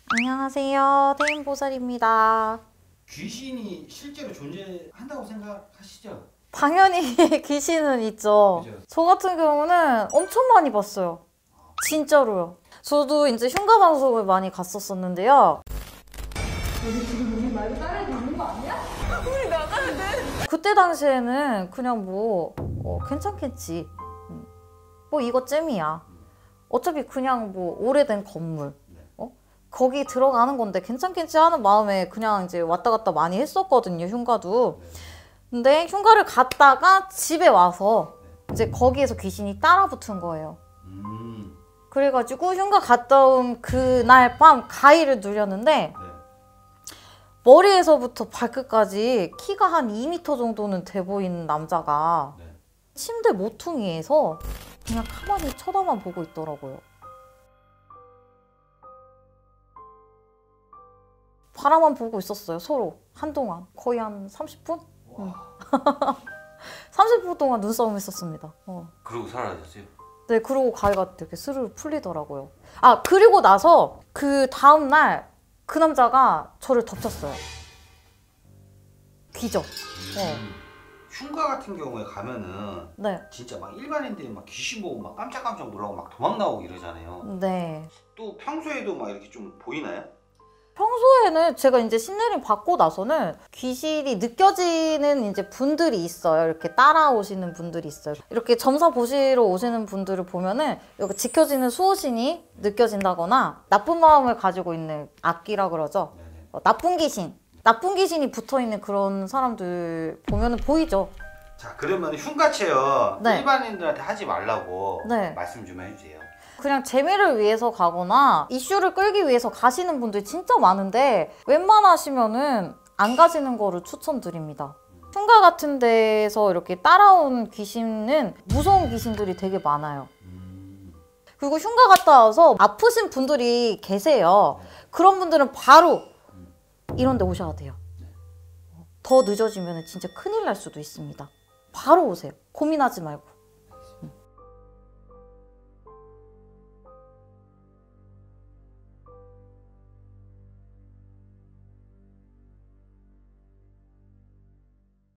안녕하세요. 태인보살입니다. 귀신이 실제로 존재한다고 생각하시죠? 당연히 귀신은 있죠. 그죠? 저 같은 경우는 엄청 많이 봤어요. 진짜로요. 저도 이제 흉가 방송을 많이 갔었었는데요. 여기 지금 우리 말고 다른 데 있는 거 아니야? 우리 나가야 돼. 그때 당시에는 그냥 괜찮겠지. 뭐 이거 잼이야. 어차피 그냥 뭐 오래된 건물. 거기 들어가는 건데 괜찮겠지 하는 마음에 그냥 이제 왔다 갔다 많이 했었거든요, 흉가도. 근데 흉가를 갔다가 집에 와서 이제 거기에서 귀신이 따라 붙은 거예요. 그래가지고 흉가 갔다 온 그날 밤 가위를 누렸는데 머리에서부터 발끝까지 키가 한 2m 정도는 돼 보이는 남자가 침대 모퉁이에서 그냥 가만히 쳐다만 보고 있더라고요. 바라만 보고 있었어요, 서로. 한동안. 거의 한 30분? 30분 동안 눈싸움 했었습니다. 그러고 사라졌어요? 네, 그러고 가위가 이렇게 스르르 풀리더라고요. 아, 그리고 나서 그 다음날 그 남자가 저를 덮쳤어요. 귀죠. 흉가 같은 경우에 가면은 네. 진짜 막 일반인들이 막 귀신 보고 막 깜짝깜짝 놀라고 막 도망 나오고 이러잖아요. 네. 또 평소에도 막 이렇게 좀 보이나요? 평소에는 제가 이제 신내림 받고 나서는 귀신이 느껴지는 이제 분들이 있어요. 이렇게 따라오시는 분들이 있어요. 이렇게 점사 보시러 오시는 분들을 보면은 여기 지켜지는 수호신이 느껴진다거나 나쁜 마음을 가지고 있는 악귀라 그러죠. 나쁜 귀신이 붙어있는 그런 사람들 보면은 보이죠. 자, 그러면 흉가 체험 네. 일반인들한테 하지 말라고 네. 말씀 좀 해주세요. 그냥 재미를 위해서 가거나 이슈를 끌기 위해서 가시는 분들이 진짜 많은데 웬만하시면은 안 가시는 거를 추천드립니다. 흉가 같은 데서 이렇게 따라온 귀신은 무서운 귀신들이 되게 많아요. 그리고 흉가 갔다 와서 아프신 분들이 계세요. 그런 분들은 바로 이런 데 오셔야 돼요. 더 늦어지면 진짜 큰일 날 수도 있습니다. 바로 오세요. 고민하지 말고.